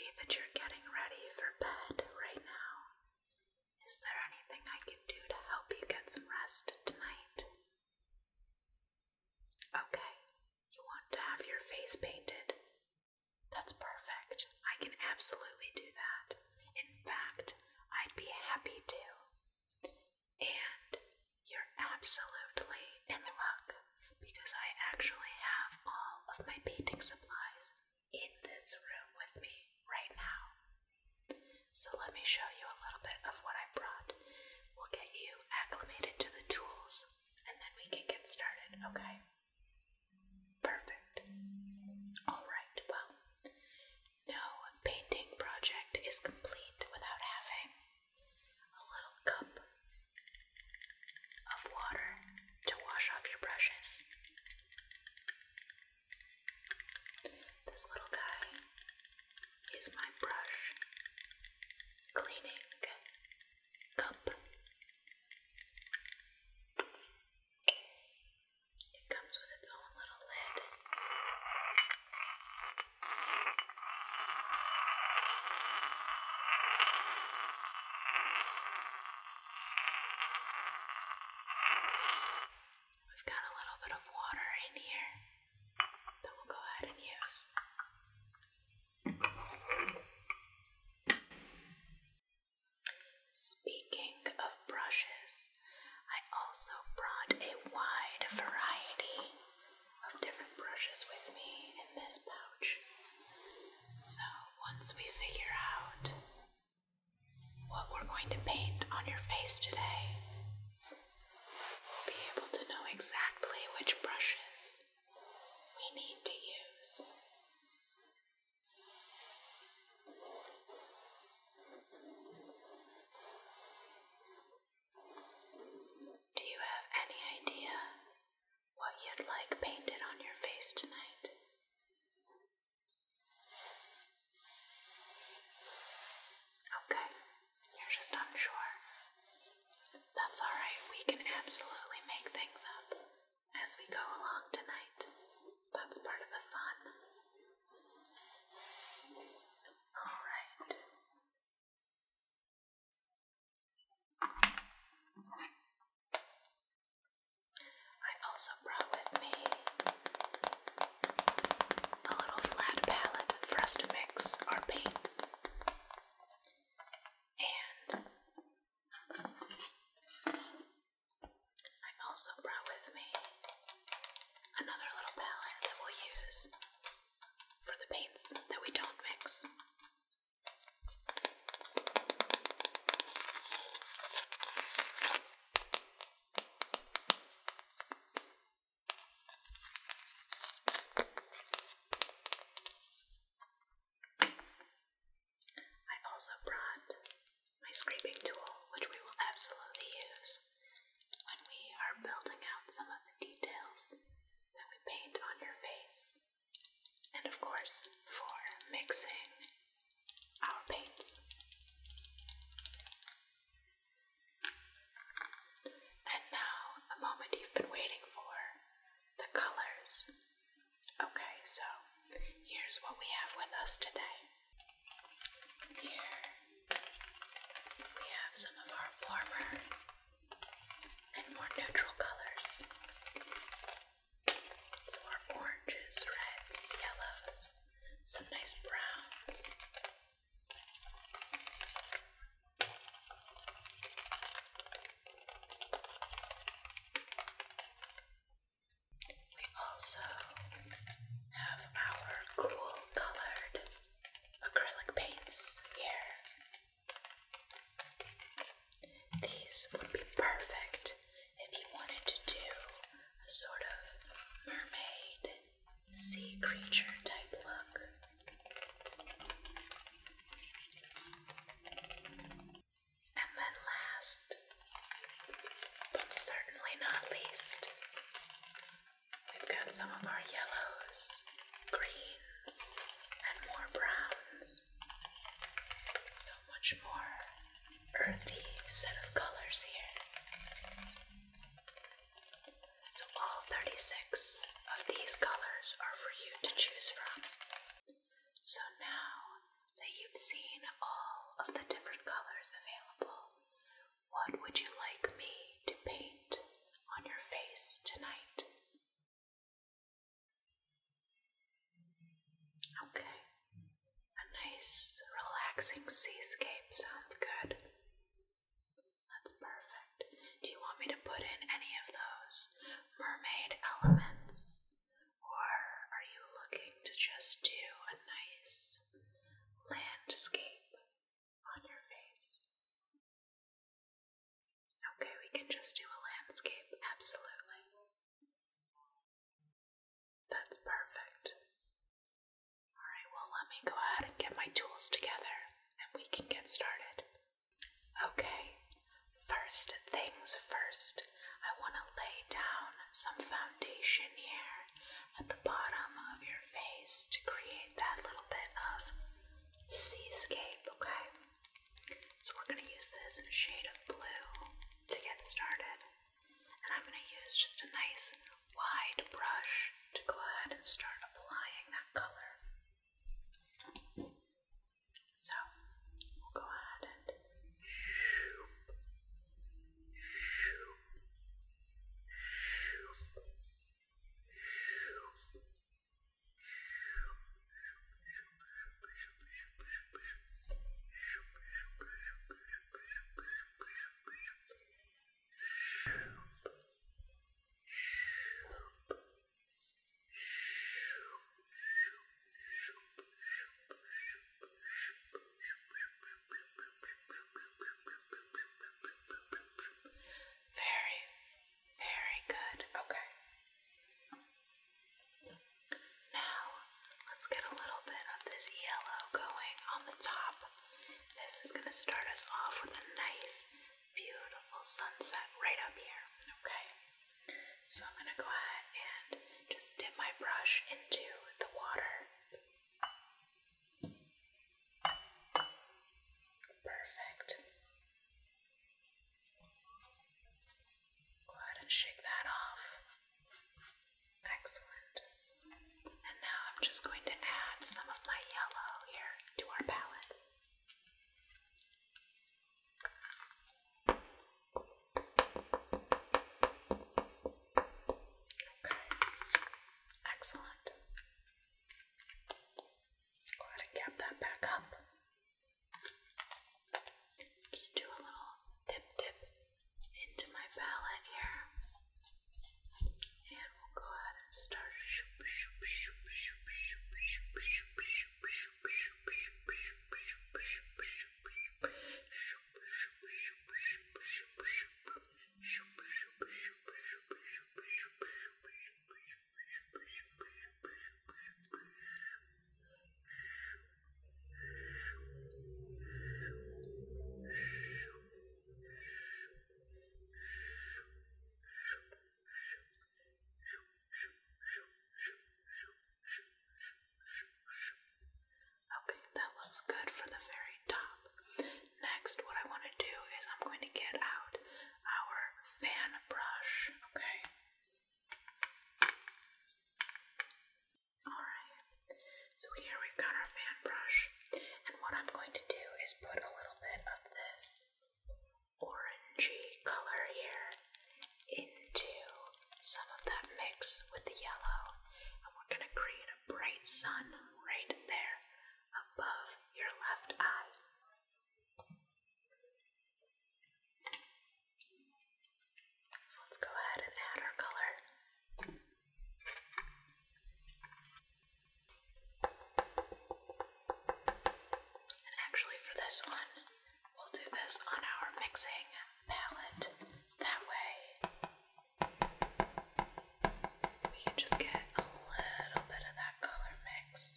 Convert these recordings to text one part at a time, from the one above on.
see that you're getting ready for bed right now. Is there anything I can do to help you get some rest tonight? Okay, you want to have your face painted? That's perfect. I can absolutely do that. In fact, I'd be happy to. And you're absolutely in luck because I actually have all of my painting supplies in this room with me right now. So let me show you a little bit of what I brought. We'll get you acclimated to the tools and then we can get started, okay? Perfect. Alright, well, no painting project is complete without having a little cup of water to wash off your brushes. This little guy is my brush cleaning cup. It comes with its own little lid. We've got a little bit of water in here that we'll go ahead and use. Speaking of brushes, I also brought a wide variety of different brushes with me in this pouch. So once we figure out what we're going to paint on your face today, we'll be able to know exactly which brushes we need to use. Do you have any idea what you'd like painted on your face tonight? Okay, you're just unsure. That's alright, we can absolutely make things up as we go along tonight. That's part of the fun. Alright. I also brought with me a little flat palette for us to mix our paints. And I also brought with me another little palette that we'll use for the paints that we don't mix. I also brought my scraping tool, which we will absolutely use when we are building out some of the details that we paint on your face. And of course, for mixing our paints. And now, the moment you've been waiting for, the colors. Okay, so here's what we have with us today. Here we have some of our warmer and more neutral colors. So our oranges, reds, yellows, some nice browns. We also have our cool colored acrylic paints here. These would be perfect if you wanted to do a sort of mermaid, sea creature type look. And then last, but certainly not least, we've got some of our yellows, greens, and more browns. So much more earthy set of colors here. So all 36 of these colors are for you to choose from. So now that you you've seen all of the different colors available, what would you like me to paint on your face tonight? Okay, a nice, relaxing seascape sounds good. That's perfect. Do you want me to put in any of those mermaid elements? Or are you looking to just do a nice landscape on your face? Okay, we can just do a landscape, absolutely. That's perfect. Alright, well, let me go ahead and get my tools together and we can get started. Okay, first things first, I want to lay down some foundation here at the bottom of your face to create that little bit of seascape, okay? So we're going to use this in a shade of blue to get started. And I'm going to use just a nice wide brush to go ahead and start applying that color. So we'll go ahead and very good. Okay. Now, let's get a little bit of this yellow going on the top. This is going to start us off with a nice, beautiful sunset right up here, okay? So I'm going to go ahead and just dip my brush into the water. Perfect. Go ahead and shake that off. Excellent. And now I'm just going to add some of my yellow here to our palette. Okay. Excellent. Go ahead and cap that back up. Just do a little dip into my palette here. And we'll go ahead and start. Okay, that looks good for the very top. Next, what I want to do is I'm going to get out our fan brush, okay? Alright, so here we've got our fan brush, and what I'm going to do is put a little bit of this orangey color here into some of that mix with the yellow, and we're going to create a bright sun right there above your left eye. So let's go ahead and add our color. And actually for this one, we'll do this on our mixing palette. That way we can just get a little bit of that color mix.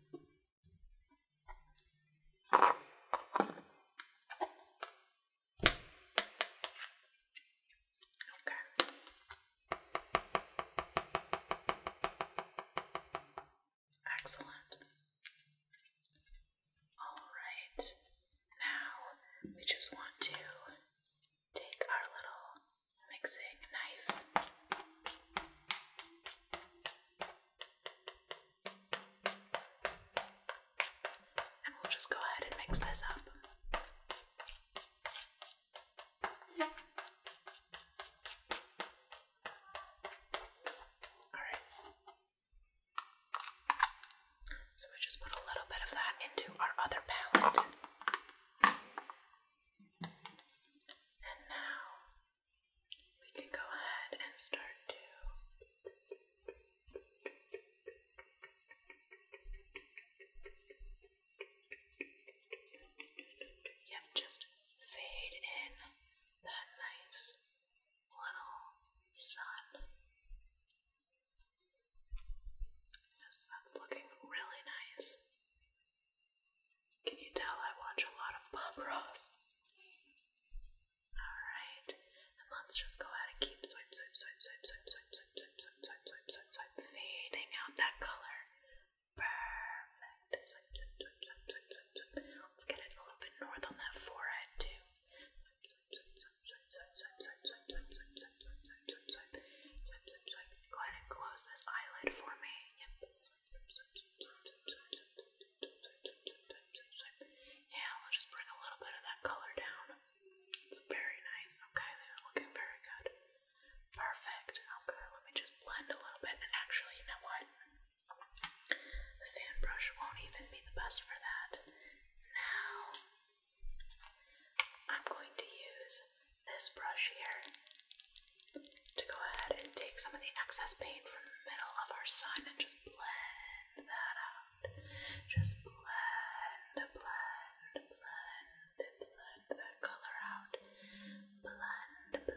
Okay. Excellent. Alright, now we just want to take our little just go ahead and mix this up. Alright. So we just put a little bit of that into our other palette. And now we can go ahead and start to just fade in that nice little sun. Yes, that's looking really nice. Can you tell I watch a lot of Bob Ross? Alright, and let's just go ahead and keep swipe, fading out that color. Perfect. Let's get it a little bit north on that forehead too. Go ahead and close this eyelid for me. Yep. Yeah, we'll just bring a little bit of that color down. It's very nice. Okay, they're looking very good. Perfect. Okay, let me just blend a little bit. And actually, you know what? The fan brush won't even be the best for that. Now, I'm going to use this brush here to go ahead and take some of the excess paint from the middle of our sun and just blend that out. Just blend that color out. Blend.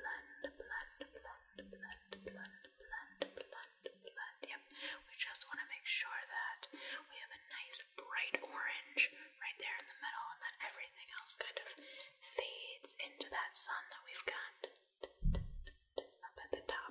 Yep. We just want to make sure that we have a nice bright orange right there in the middle, and then everything else kind of fades into that sun that we've got up at the top.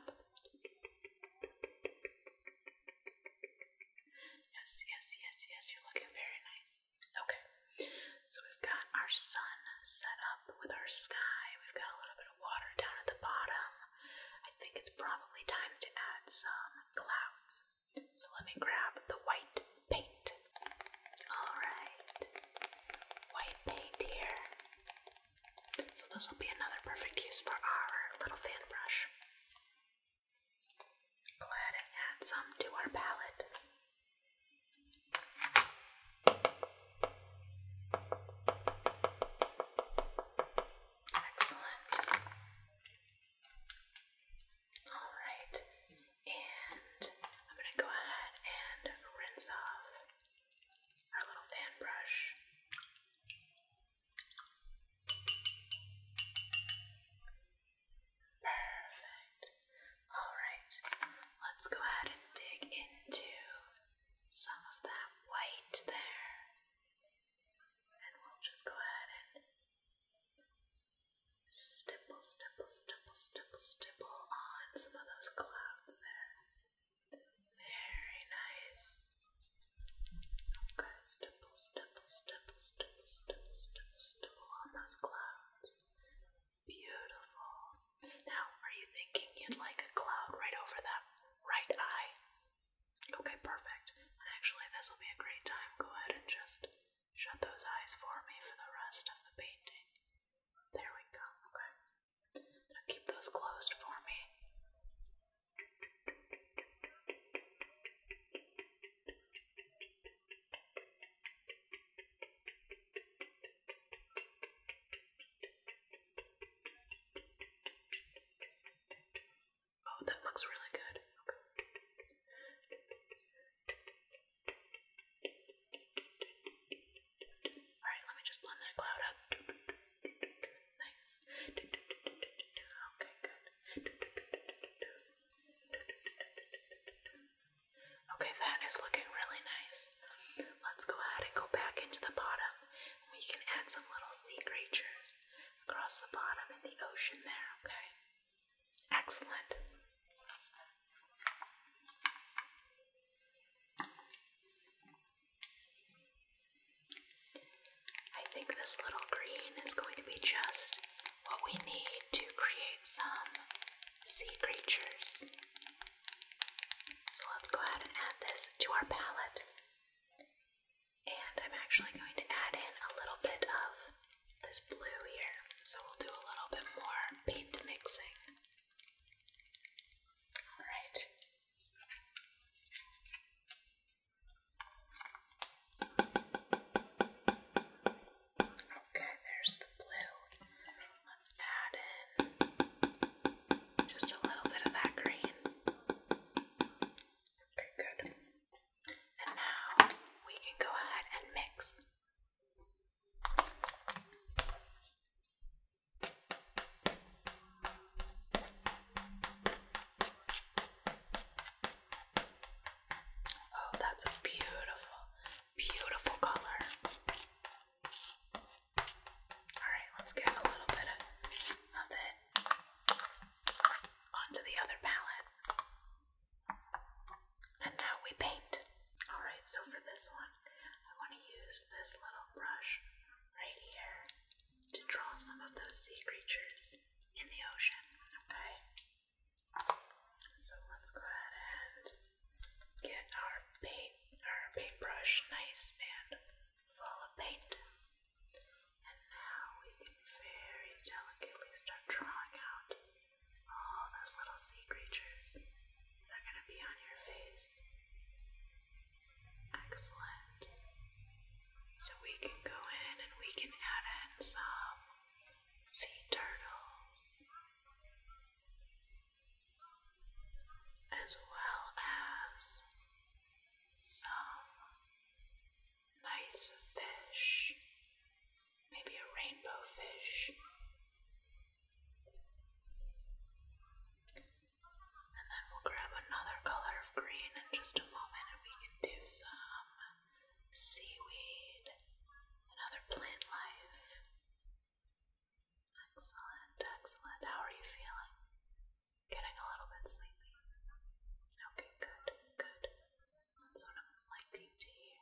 Yes, you're looking very nice. Okay, so we've got our sun set up with our sky. We've got a little bit of water down at the bottom. I think it's probably time to add some clouds. So let me grab the white paint. Alright, white paint here. So this will be another perfect use for our little fan brush. Go ahead and add some to our palette. Excellent. Alright, and I'm going to go ahead and rinse off our little fan brush. Perfect. Alright, let's go ahead and dig into some of that white there. And we'll just go ahead and stipple on some of those clouds there. Very nice. Okay, stipple on those clouds. Beautiful. Now, are you thinking you'd like a cloud right over that right eye? Okay, perfect. And actually, this will be a great time. Go ahead and just shut those eyes for me for the rest of the painting. There we go. Okay. Now keep those closed for me. Oh, that looks really good. Okay. Alright, let me just blend that cloud up. Nice. Okay, good. Okay, that is looking really nice. Let's go ahead and go back into the bottom. We can add some little sea creatures across the bottom in the ocean there, okay? Excellent. I think this little green is going to be just what we need to create some sea creatures. So let's go ahead and add this to our palette. And I'm actually going to add some of those sea creatures in the ocean, okay? So let's go ahead and get our paintbrush nice and full of paint. And now we can very delicately start drawing out all those little sea creatures that are going to be on your face. Excellent. So we can go in and we can add in some sea turtles, as well as some nice fish, maybe a rainbow fish. And then we'll grab another color of green in just a moment and we can do some seaweed and other plant life. Excellent, excellent. How are you feeling? Getting a little bit sleepy? Okay, good, good. That's what I'm liking to hear.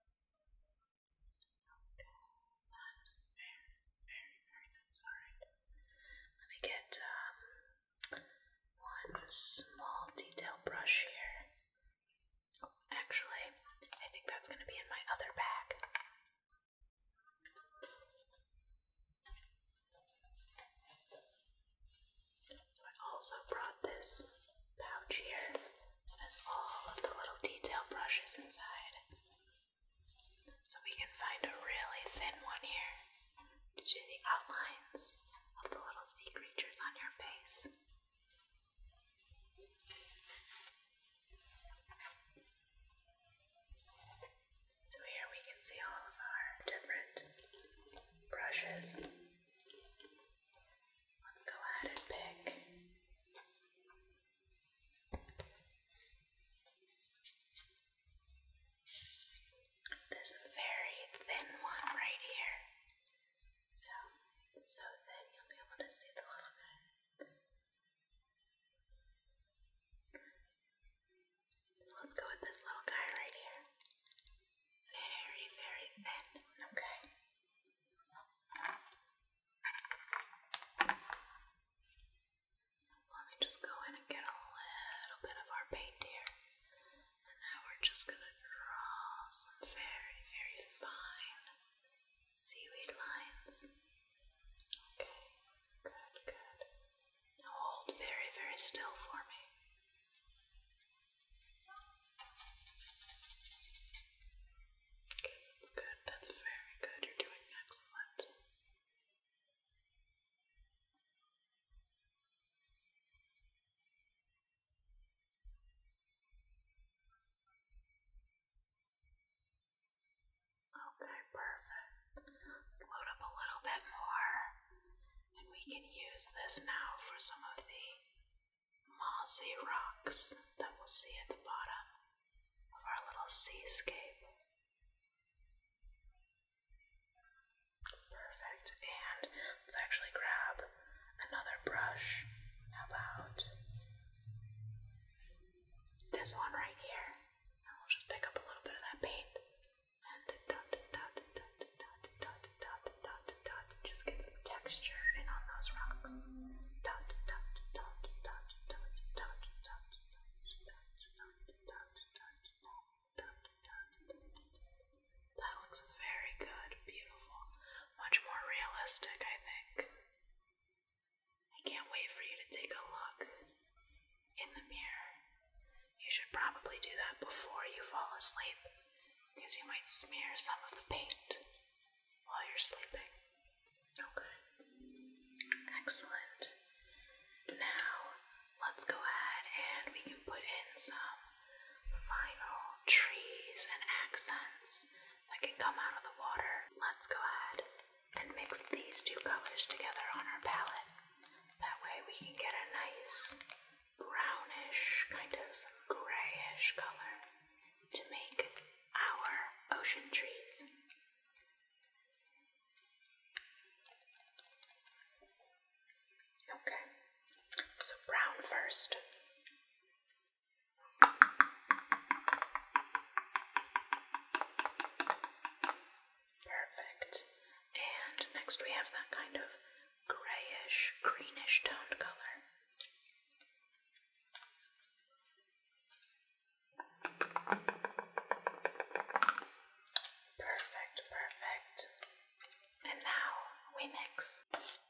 Okay, that is very, very, very nice. Alright. Let me get one small detail brush here. Oh, actually, I think that's going to be in my other bag. So I also brought this pouch here that has all of the little detail brushes inside. So we can find a really thin one here to do the outlines of the little sea creatures on your face. So here we can see all of our different brushes. Let's go ahead and pick this very thin one right here. So thin you'll be able to see the little guy. So let's go with this little guy right here. Very, very thin. Okay. So let me just go in and get a little bit of our paint here. And now we're just going to draw some very, very fine seaweed lines. Okay, good, good. Now hold very, very still for me. Okay, that's good. That's very good. You're doing excellent. Okay, perfect. Let's load up a little bit more. And we can use this now for some of the mossy rocks that we'll see at the bottom of our little seascape. Perfect. And let's actually grab another brush. How about this one right here? And we'll just pick up a little bit of that paint and dot, dot, dot, dot, dot, dot, dot, dot. Just get some texture in on those rocks. Dot, dot, dot, dot, dot, dot, dot, that looks very good, beautiful, much more realistic, I think. I can't wait for you to take a look in the mirror. You should probably do that before you fall asleep, because you might smear some of the paint while you're sleeping. Okay. Excellent. Now, let's go ahead and we can put in some final trees and accents that can come out of the water. Let's go ahead and mix these two colors together on our palette. That way we can get a nice brownish, kind of grayish color to make our ocean trees. Okay, so brown first. Perfect. And next we have that kind of grayish, greenish toned color. Perfect, perfect. And now we mix.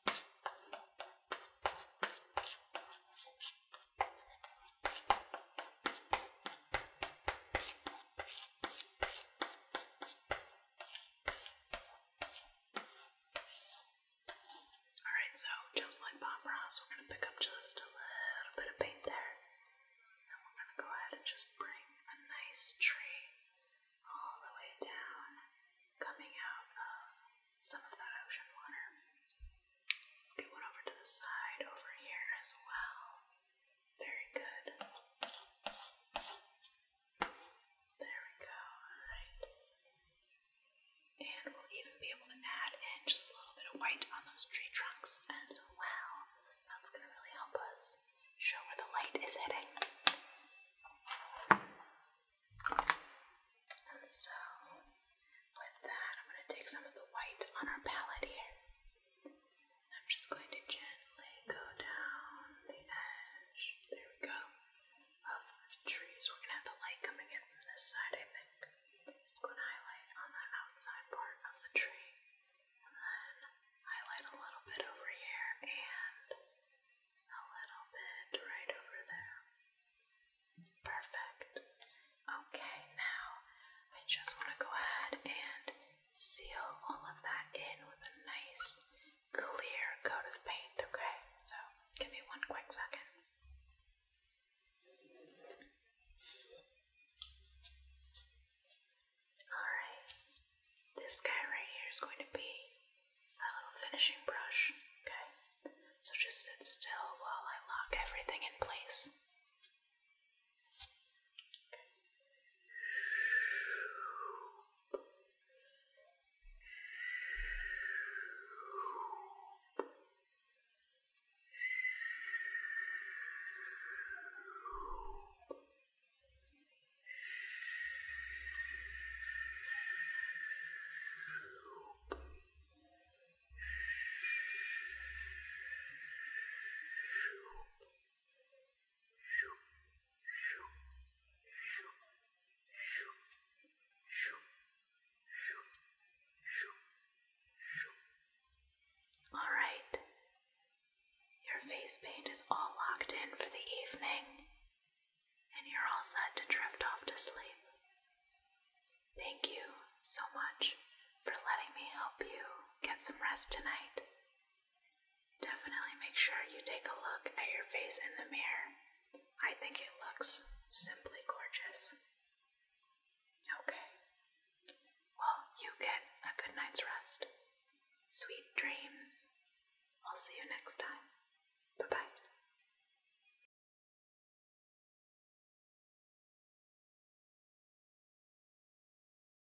Alright, so just like Bob Ross, we're going to pick up just a little bit of paint there. And we're going to go ahead and just bring a nice tree all the way down, coming out of some of that ocean water. Let's get one over to the side over here as well. Very good. There we go, alright. And we'll even be able to add in just a little bit of white on those tree trunks as well. That's going to really help us show where the light is hitting. And so, with that, I'm going to take some of the white on our palette here. I'm just going to gently go down the edge, there we go, of the trees. We're going to have the light coming in from this side, I think. Just going to highlight on that outside part of the tree, and then highlight a little bit over here, and a little bit right over there. Perfect. Okay, now I just want to go ahead and seal all of that in with a nice clear coat of paint, okay? So, give me one quick second. Alright, this guy right here is going to be my little finishing brush, okay? So just sit still while I lock everything in place. Alright, your face paint is all locked in for the evening, and you're all set to drift off to sleep. Thank you so much for letting me help you get some rest tonight. Definitely make sure you take a look at your face in the mirror. I think it looks simply gorgeous. Okay. Well, you get a good night's rest. Sweet dreams. I'll see you next time. Bye-bye.